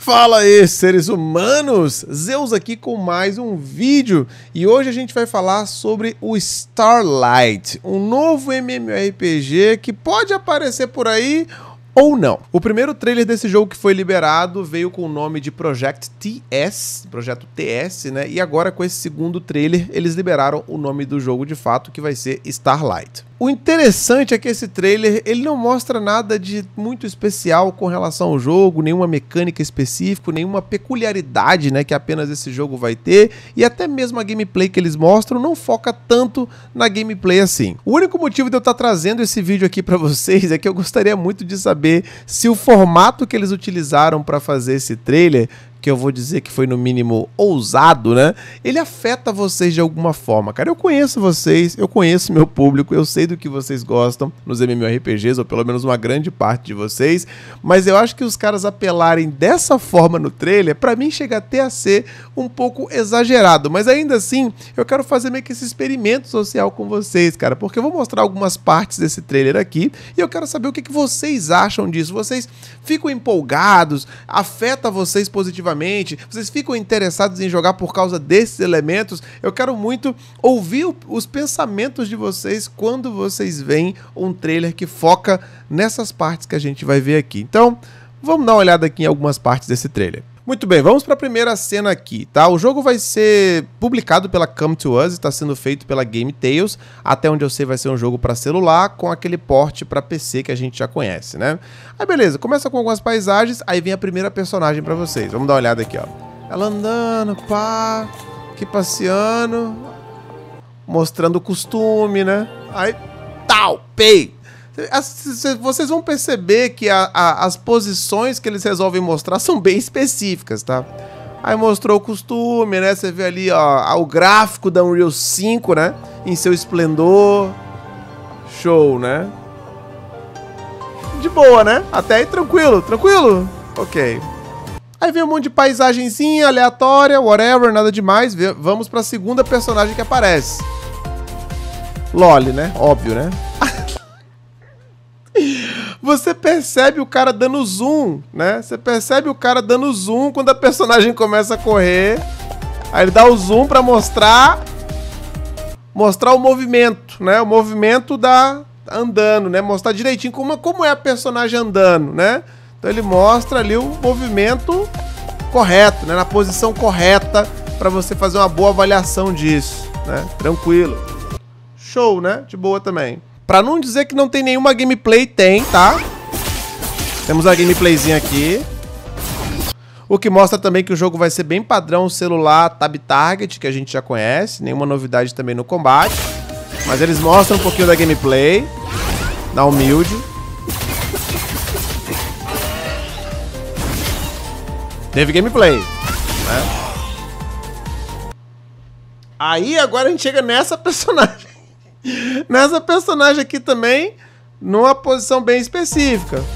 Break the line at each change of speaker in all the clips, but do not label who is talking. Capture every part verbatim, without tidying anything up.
Fala aí, seres humanos! Zeus aqui com mais um vídeo e hoje a gente vai falar sobre o Starlight, um novo MMORPG que pode aparecer por aí ou não. O primeiro trailer desse jogo que foi liberado veio com o nome de Project T S, Projeto T S, né? E agora com esse segundo trailer eles liberaram o nome do jogo de fato, que vai ser Starlight. O interessante é que esse trailer ele não mostra nada de muito especial com relação ao jogo, nenhuma mecânica específica, nenhuma peculiaridade, né, que apenas esse jogo vai ter, e até mesmo a gameplay que eles mostram não foca tanto na gameplay assim. O único motivo de eu estar trazendo esse vídeo aqui para vocês é que eu gostaria muito de saber se o formato que eles utilizaram para fazer esse trailer, que eu vou dizer que foi no mínimo ousado, né? Ele afeta vocês de alguma forma, cara. Eu conheço vocês, eu conheço meu público, eu sei do que vocês gostam nos MMORPGs, ou pelo menos uma grande parte de vocês, mas eu acho que os caras apelarem dessa forma no trailer, pra mim chega até a ser um pouco exagerado, mas ainda assim, eu quero fazer meio que esse experimento social com vocês, cara, porque eu vou mostrar algumas partes desse trailer aqui, e eu quero saber o que, que vocês acham disso. Vocês ficam empolgados? Afeta vocês positivamente? Vocês ficam interessados em jogar por causa desses elementos? Eu quero muito ouvir os pensamentos de vocês quando vocês veem um trailer que foca nessas partes que a gente vai ver aqui. Então, vamos dar uma olhada aqui em algumas partes desse trailer. Muito bem, vamos para a primeira cena aqui, tá? O jogo vai ser publicado pela Come to Us, está sendo feito pela Game Tales. Até onde eu sei vai ser um jogo para celular com aquele porte para P C que a gente já conhece, né? Aí beleza, começa com algumas paisagens, aí vem a primeira personagem para vocês. Vamos dar uma olhada aqui, ó. Ela andando, pá, aqui passeando, mostrando o costume, né? Aí, tal, pei. Vocês vão perceber que a, a, as posições que eles resolvem mostrar são bem específicas, tá? Aí mostrou o costume, né? Você vê ali, ó, o gráfico da Unreal cinco, né? Em seu esplendor. Show, né? De boa, né? Até aí tranquilo, tranquilo? Ok. Aí vem um monte de paisagenzinha aleatória, whatever, nada demais. Vamos pra segunda personagem que aparece. Loli, né? Óbvio, né? Você percebe o cara dando zoom, né? Você percebe o cara dando zoom quando a personagem começa a correr. Aí ele dá o zoom pra mostrar mostrar o movimento, né? O movimento da andando, né? Mostrar direitinho como, como é a personagem andando, né? Então ele mostra ali o movimento correto, né? Na posição correta pra você fazer uma boa avaliação disso, né? Tranquilo. Show, né? De boa também. Pra não dizer que não tem nenhuma gameplay, tem, tá? Temos a gameplayzinha aqui. O que mostra também que o jogo vai ser bem padrão celular Tab Target, que a gente já conhece. Nenhuma novidade também no combate. Mas eles mostram um pouquinho da gameplay. Na humilde. Teve gameplay, né? Aí agora a gente chega nessa personagem. Nessa personagem aqui também, numa posição bem específica.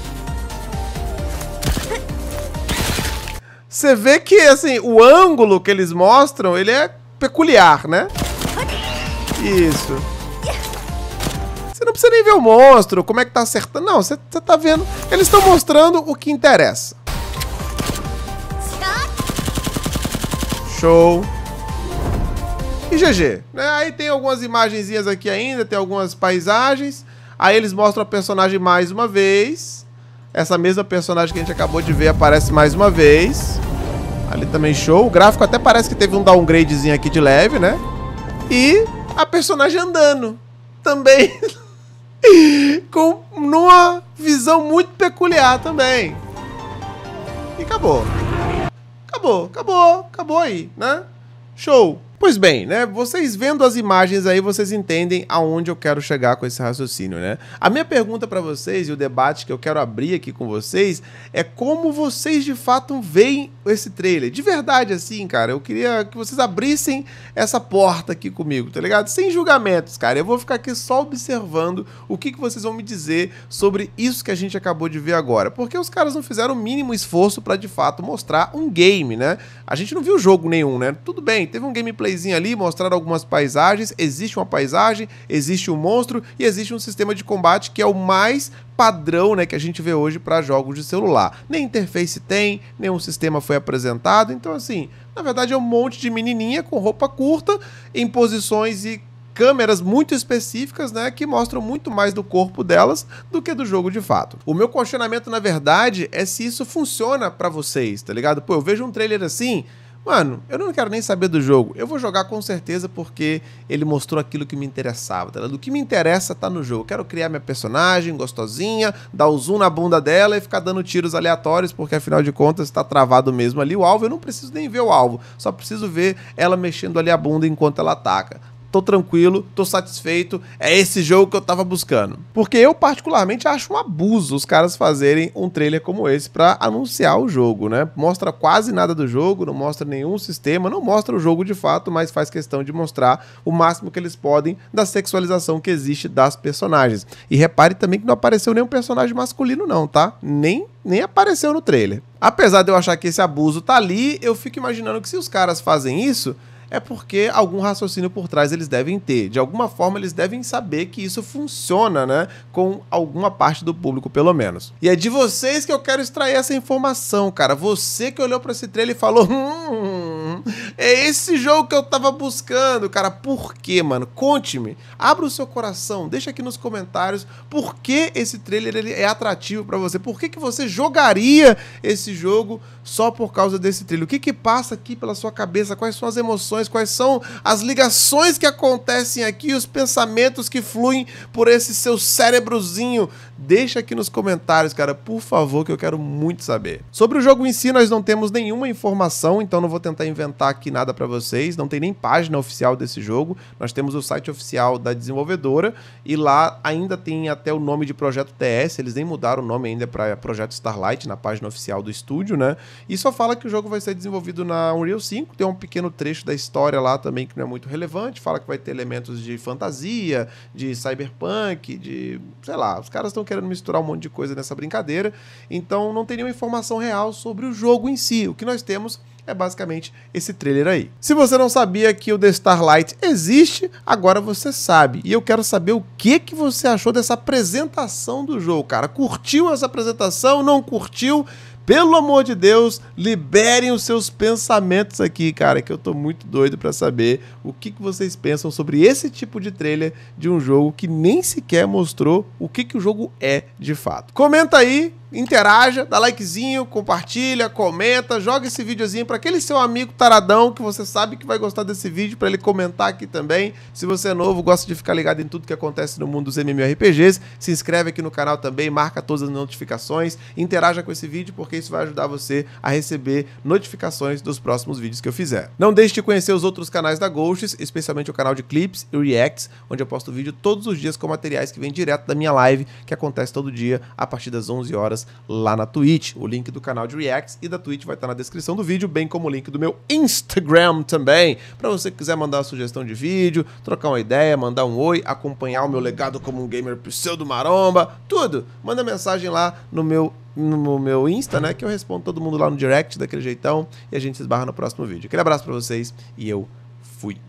Você vê que, assim, o ângulo que eles mostram, ele é peculiar, né? Isso. Você não precisa nem ver o monstro, como é que tá acertando. Não, você, você tá vendo. Eles estão mostrando o que interessa. Show. E G G, né? Aí tem algumas imagenzinhas aqui ainda, tem algumas paisagens. Aí eles mostram a personagem mais uma vez. Essa mesma personagem que a gente acabou de ver aparece mais uma vez. Ali também show. O gráfico até parece que teve um downgradezinho aqui de leve, né? E a personagem andando. Também. Com numa visão muito peculiar também. E acabou. Acabou, acabou, acabou aí, né? Show. Pois bem, né, vocês vendo as imagens aí, vocês entendem aonde eu quero chegar com esse raciocínio, né? A minha pergunta para vocês e o debate que eu quero abrir aqui com vocês é como vocês de fato veem esse trailer. De verdade, assim, cara, eu queria que vocês abrissem essa porta aqui comigo, tá ligado? Sem julgamentos, cara. Eu vou ficar aqui só observando o que, que vocês vão me dizer sobre isso que a gente acabou de ver agora. Porque os caras não fizeram o mínimo esforço para de fato mostrar um game, né? A gente não viu jogo nenhum, né? Tudo bem, teve um gameplay gameplayzinho ali, mostraram algumas paisagens, existe uma paisagem, existe um monstro e existe um sistema de combate que é o mais padrão, né, que a gente vê hoje para jogos de celular. Nem interface tem, nenhum sistema foi apresentado, então assim, na verdade é um monte de menininha com roupa curta em posições e câmeras muito específicas, né, que mostram muito mais do corpo delas do que do jogo de fato. O meu questionamento, na verdade, é se isso funciona pra vocês, tá ligado? Pô, eu vejo um trailer assim, mano, eu não quero nem saber do jogo, eu vou jogar com certeza porque ele mostrou aquilo que me interessava, tá ligado? O que me interessa tá no jogo, eu quero criar minha personagem gostosinha, dar o zoom na bunda dela e ficar dando tiros aleatórios, porque afinal de contas tá travado mesmo ali o alvo, eu não preciso nem ver o alvo, só preciso ver ela mexendo ali a bunda enquanto ela ataca. Tô tranquilo, tô satisfeito, é esse jogo que eu tava buscando. Porque eu particularmente acho um abuso os caras fazerem um trailer como esse pra anunciar o jogo, né? Mostra quase nada do jogo, não mostra nenhum sistema, não mostra o jogo de fato, mas faz questão de mostrar o máximo que eles podem da sexualização que existe das personagens. E repare também que não apareceu nenhum personagem masculino não, tá? Nem, nem apareceu no trailer. Apesar de eu achar que esse abuso tá ali, eu fico imaginando que se os caras fazem isso, é porque algum raciocínio por trás eles devem ter. De alguma forma eles devem saber que isso funciona, né? Com alguma parte do público, pelo menos. E é de vocês que eu quero extrair essa informação, cara. Você que olhou pra esse trailer e falou, hum, é esse jogo que eu tava buscando, cara. Por quê, mano? Conte-me. Abra o seu coração, deixa aqui nos comentários por que esse trailer ele é atrativo pra você. Por que que você jogaria esse jogo só por causa desse trailer? O que que passa aqui pela sua cabeça? Quais são as emoções? Quais são as ligações que acontecem aqui, os pensamentos que fluem por esse seu cérebrozinho? Deixa aqui nos comentários, cara, por favor, que eu quero muito saber. Sobre o jogo em si, nós não temos nenhuma informação, então não vou tentar inventar aqui nada pra vocês, não tem nem página oficial desse jogo, nós temos o site oficial da desenvolvedora e lá ainda tem até o nome de Projeto T S, eles nem mudaram o nome ainda para Projeto Starlight na página oficial do estúdio, né? E só fala que o jogo vai ser desenvolvido na Unreal cinco, tem um pequeno trecho da história lá também que não é muito relevante, fala que vai ter elementos de fantasia, de cyberpunk, de, sei lá, os caras estão querendo misturar um monte de coisa nessa brincadeira, então não tem nenhuma informação real sobre o jogo em si. O que nós temos é basicamente esse trailer aí. Se você não sabia que o The Starlight existe, agora você sabe. E eu quero saber o que, que você achou dessa apresentação do jogo, cara. Curtiu essa apresentação? Não curtiu? Pelo amor de Deus, liberem os seus pensamentos aqui, cara, que eu tô muito doido pra saber o que, que vocês pensam sobre esse tipo de trailer de um jogo que nem sequer mostrou o que, que o jogo é de fato. Comenta aí, interaja, dá likezinho, compartilha, comenta, joga esse videozinho para aquele seu amigo taradão que você sabe que vai gostar desse vídeo, para ele comentar aqui também. Se você é novo, gosta de ficar ligado em tudo que acontece no mundo dos MMORPGs, se inscreve aqui no canal também, marca todas as notificações, interaja com esse vídeo porque isso vai ajudar você a receber notificações dos próximos vídeos que eu fizer. Não deixe de conhecer os outros canais da Ghosts, especialmente o canal de Clips e Reacts, onde eu posto vídeo todos os dias com materiais que vêm direto da minha live, que acontece todo dia a partir das onze horas lá na Twitch. O link do canal de Reacts e da Twitch vai estar na descrição do vídeo, bem como o link do meu Instagram também, para você que quiser mandar uma sugestão de vídeo, trocar uma ideia, mandar um oi, acompanhar o meu legado como um gamer pseudo maromba, tudo. Manda mensagem lá no meu no meu Insta, né, que eu respondo todo mundo lá no direct daquele jeitão e a gente se esbarra no próximo vídeo. Aquele abraço para vocês e eu fui.